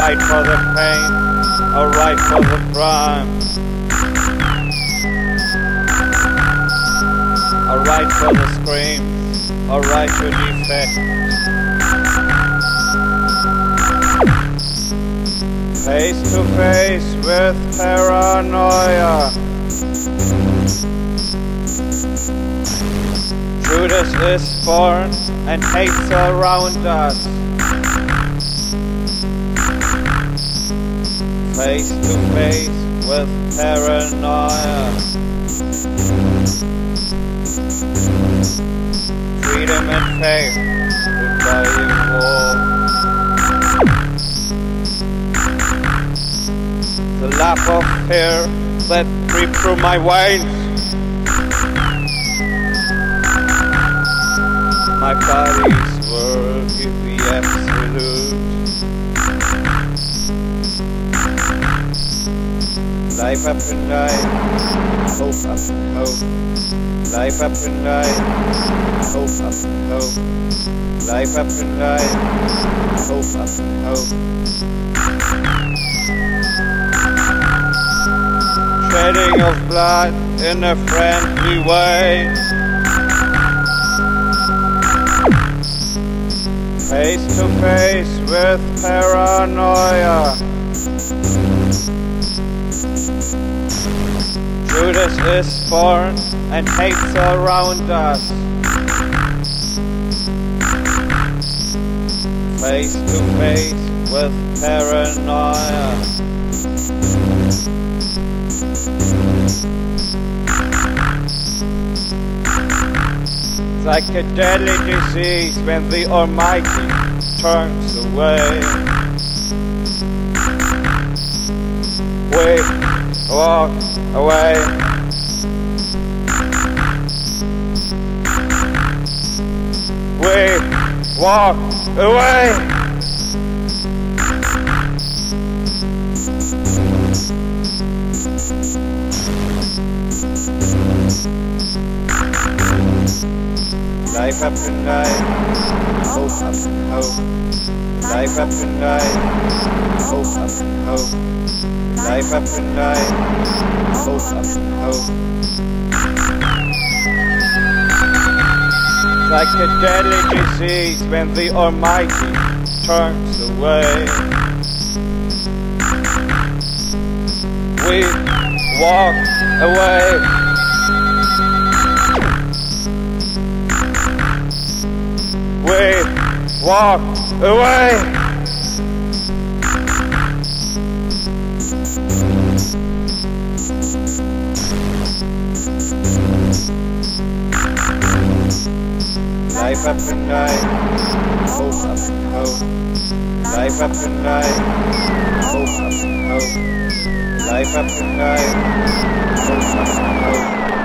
Alright for the pain, alright for the crime. Alright for the scream, alright to defect. Face to face with paranoia. Judas is born and hates around us. Face to face with paranoia. Freedom and faith to die in war. The laugh of fear that creeps through my veins. My body's world is the absolute. Life up and life, hope up and hope. Life up and life, hope up and hope. Life up and life, hope up and hope. Shedding of blood in a friendly way. Face to face with paranoia. Judas is born and hates around us. Face to face with paranoia. Psychedelic disease when the Almighty turns away. We walk away. We walk away. Life up and life, hope up and hope. Life up and life, hope up and hope. Life up and life, hope up and hope. Psychedelic disease when the Almighty turns away. We walk away. We walk away. Life up and life, hope up and hope. Life up and life, hope up and hope. Life up and life, hope up and hope.